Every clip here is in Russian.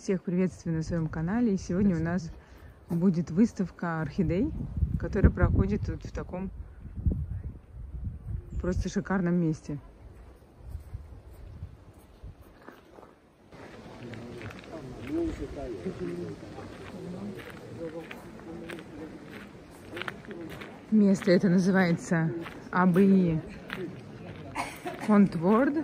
Всех приветствую на своем канале. И сегодня у нас будет выставка орхидей, которая проходит вот в таком просто шикарном месте. Место это называется Абри Фонтворд.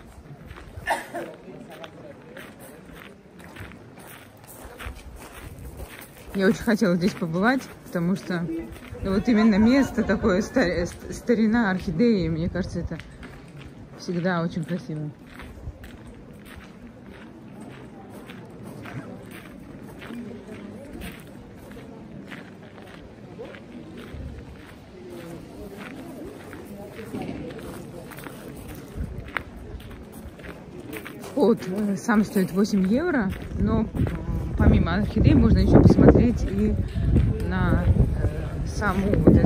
Я очень хотела здесь побывать, потому что вот именно место такое, старина орхидеи, мне кажется, это всегда очень красиво. Вход сам стоит 8 евро, но помимо орхидей можно еще посмотреть и на само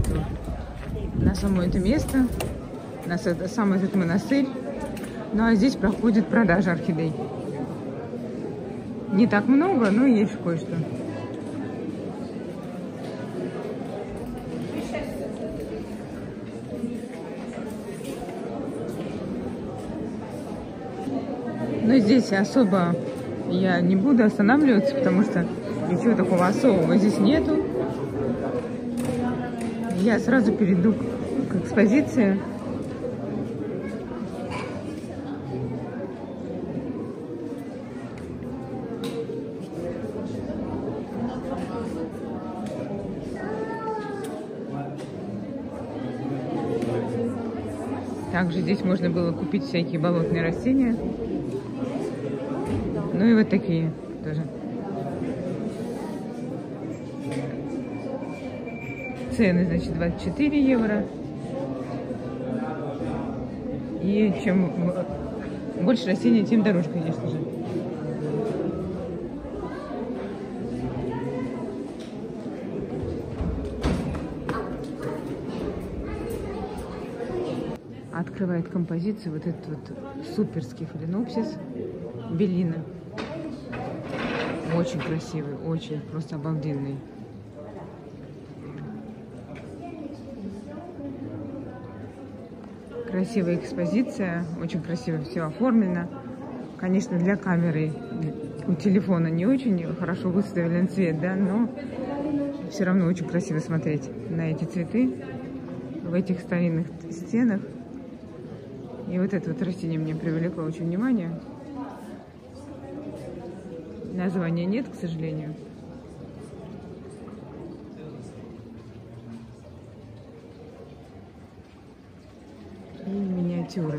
это место, на сам этот монастырь. Ну а здесь проходит продажа орхидей. Не так много, но есть кое-что. Но здесь особо я не буду останавливаться, потому что ничего такого особого здесь нету. Я сразу перейду к экспозиции. Также здесь можно было купить всякие болотные растения. Ну и вот такие тоже. Цены, значит, 24 евро. И чем больше растений, тем дороже, конечно же. Открывает композицию вот этот вот суперский фаленопсис Беллина. Очень красивый, очень просто обалденный. Красивая экспозиция, очень красиво все оформлено. Конечно, для камеры у телефона не очень хорошо выставлен цвет, да, но все равно очень красиво смотреть на эти цветы в этих старинных стенах. И вот это вот растение мне привлекло очень внимание. Названия нет, к сожалению. И миниатюры.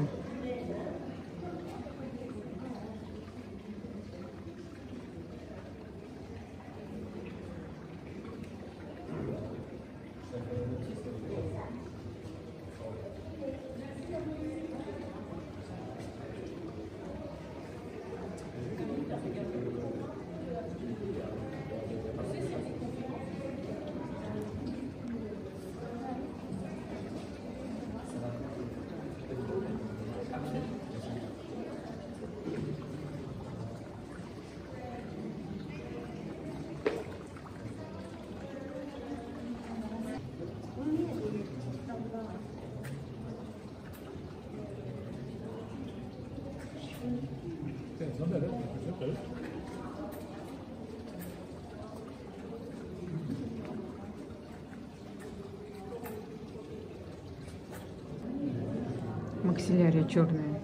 Максиллярия черная.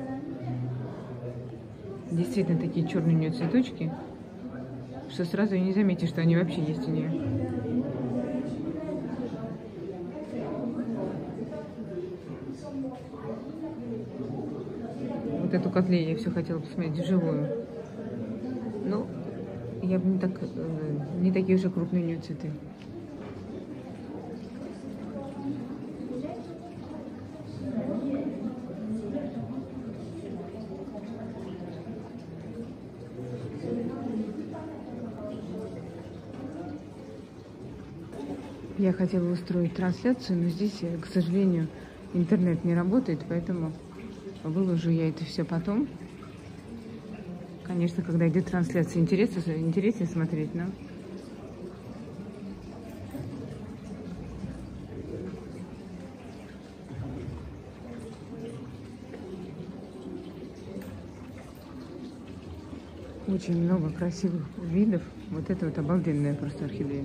Действительно такие черные у нее цветочки, что сразу и не заметишь, что они вообще есть у нее. Вот эту котлею я все хотела посмотреть вживую. Но я бы не такие уже крупные у нее цветы. Я хотела устроить трансляцию, но здесь, к сожалению, интернет не работает, поэтому выложу я это все потом. Конечно, когда идет трансляция, интереснее смотреть, но... Очень много красивых видов. Вот это вот обалденная просто орхидея.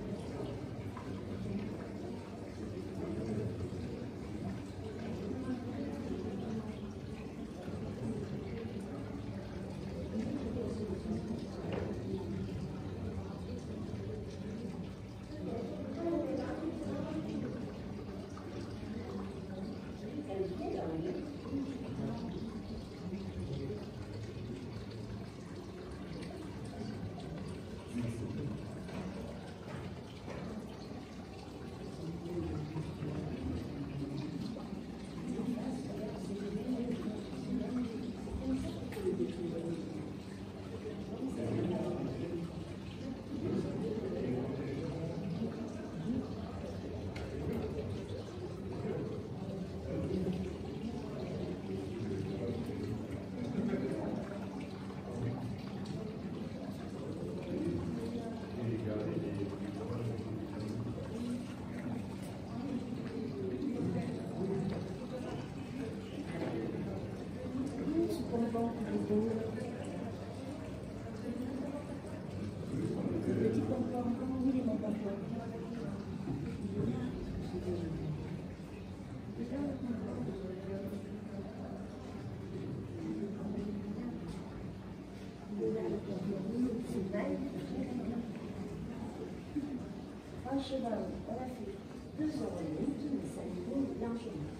Un cheval, on a fait 2 heures et demie, mais ça nous vaut largement.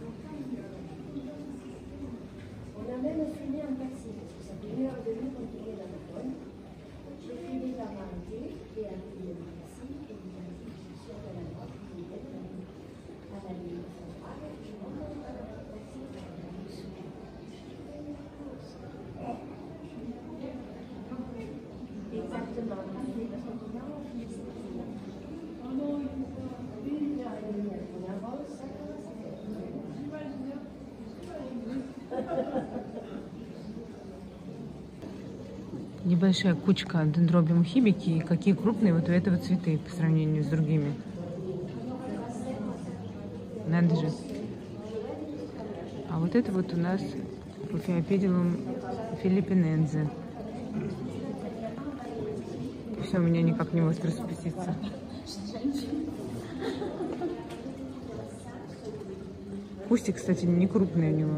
On a même filé un taxi, parce que ça fait 1 heure et demie qu'on était dans la bonne. J'ai filé par l'arrêté, et a filé le taxi, et il a dit que je suis sûre de la droite, il est à la ligne centrale, je monte dans le taxi, exactement. Небольшая кучка дендробиум хибики, и какие крупные вот у этого цветы по сравнению с другими. Надо же. А вот это вот у нас Пуфиопедилум филиппинензе. Все, у меня никак не может распуститься. Кустик, кстати, не крупный у него.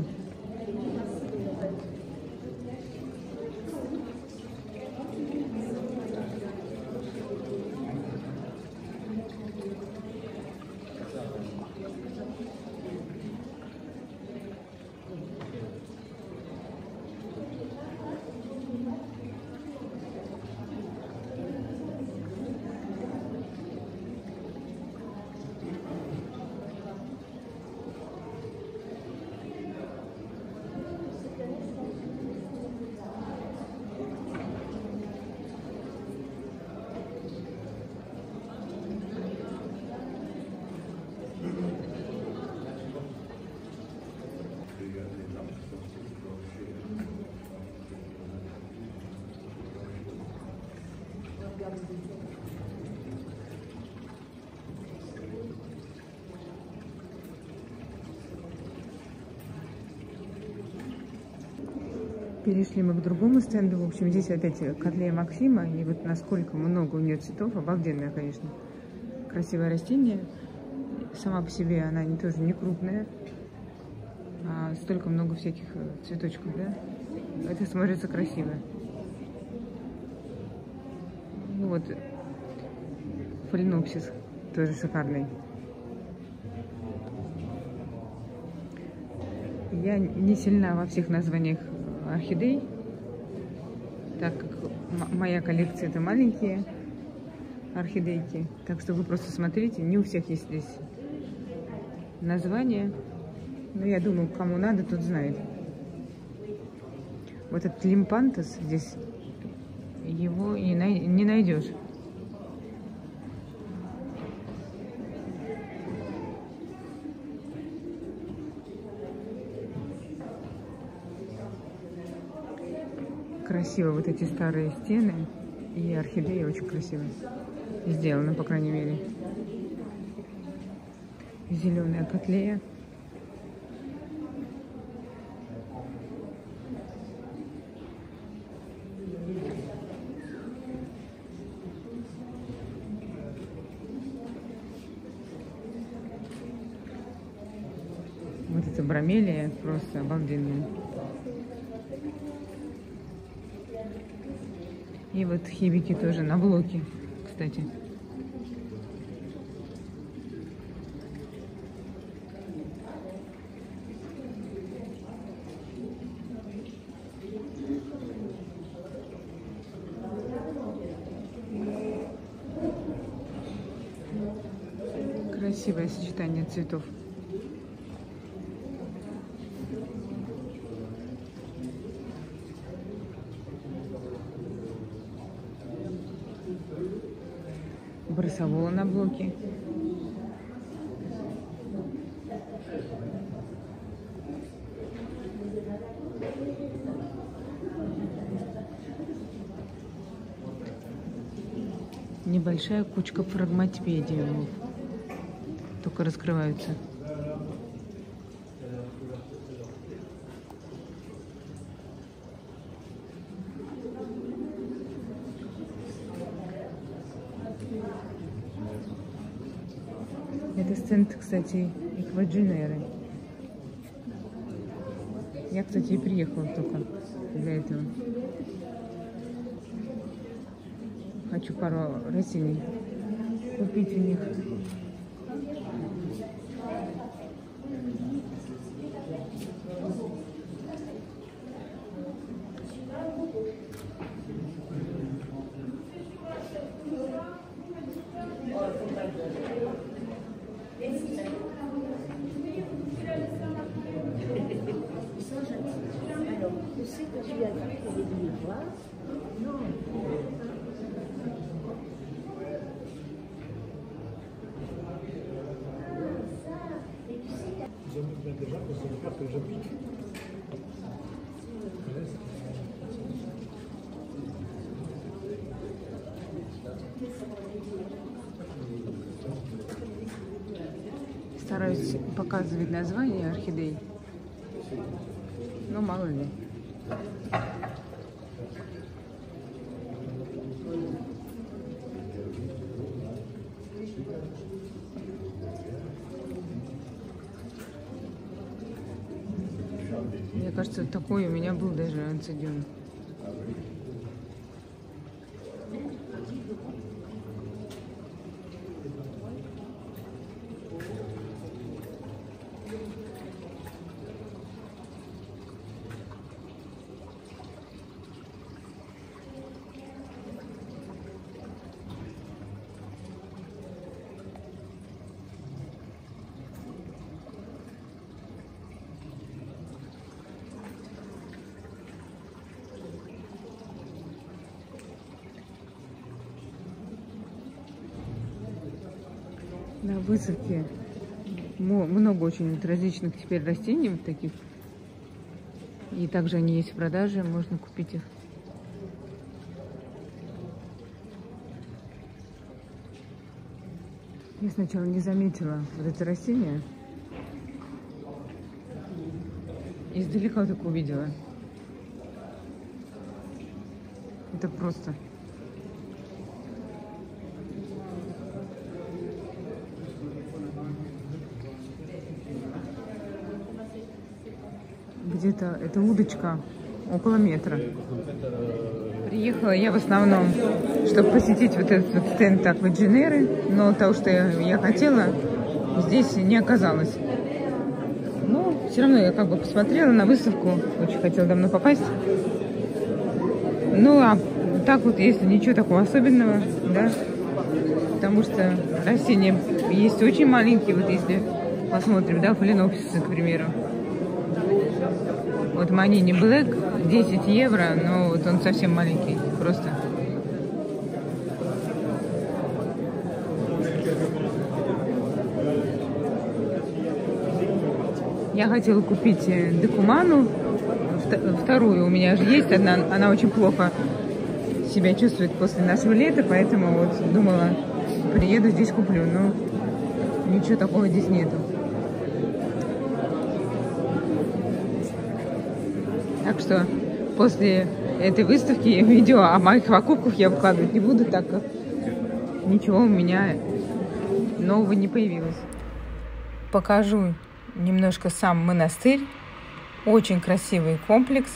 Перешли мы к другому стенду. В общем, здесь опять Котлея Максима. И вот насколько много у нее цветов. Обалденная, конечно. Красивое растение. Сама по себе она тоже не крупная. А столько много всяких цветочков, да? Это смотрится красиво. Ну вот, фаленопсис тоже шикарный. Я не сильна во всех названиях орхидей, так как моя коллекция это маленькие орхидейки. Так что вы просто смотрите, не у всех есть здесь название. Но я думаю, кому надо, тот знает. Вот этот лимпантус здесь, его и не найдешь. красиво вот эти старые стены. И орхидеи очень красиво сделаны, по крайней мере. Зеленая котлея. Вот эта бромелия просто обалденная. И вот хибики тоже на блоке, кстати. Красивое сочетание цветов. Бросового на блоке. Небольшая кучка фрагматипедиумов. Только раскрываются. Это стенд, кстати, Экваджинеры. Я, кстати, и приехала только для этого. Хочу пару растений купить у них. Стараюсь показывать названия орхидей, но мало ли. Мне кажется, такой у меня был даже анцидиум. На выставке много очень различных теперь растений вот таких. И также они есть в продаже, можно купить их. Я сначала не заметила вот это растение. Издалека только увидела. Это просто... Где-то эта удочка около метра. Приехала я в основном, чтобы посетить вот этот вот стенд Экваджинеры, но того, что я хотела, здесь не оказалось. Но все равно я как бы посмотрела на выставку, очень хотела давно попасть. Ну а так вот, если ничего такого особенного, да, потому что растения есть очень маленькие, вот если посмотрим, да, фаленопсисы, к примеру. Вот Манини Блэк 10 евро, но вот он совсем маленький, просто. Я хотела купить декуману вторую у меня же есть одна, она очень плохо себя чувствует после нашего лета, поэтому вот думала, приеду здесь куплю, но ничего такого здесь нету. Так что после этой выставки видео о моих покупках я выкладывать не буду, так как ничего у меня нового не появилось. Покажу немножко сам монастырь. Очень красивый комплекс.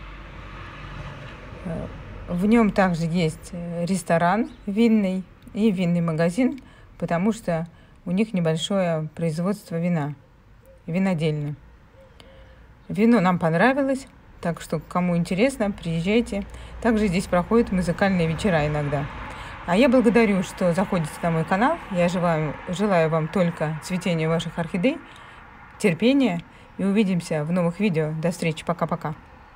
В нем также есть ресторан винный и винный магазин, потому что у них небольшое производство вина, винодельня. Вино нам понравилось, так что кому интересно, приезжайте. Также здесь проходят музыкальные вечера иногда. А я благодарю, что заходите на мой канал. Я желаю вам только цветения ваших орхидей, терпения. И увидимся в новых видео. До встречи. Пока-пока.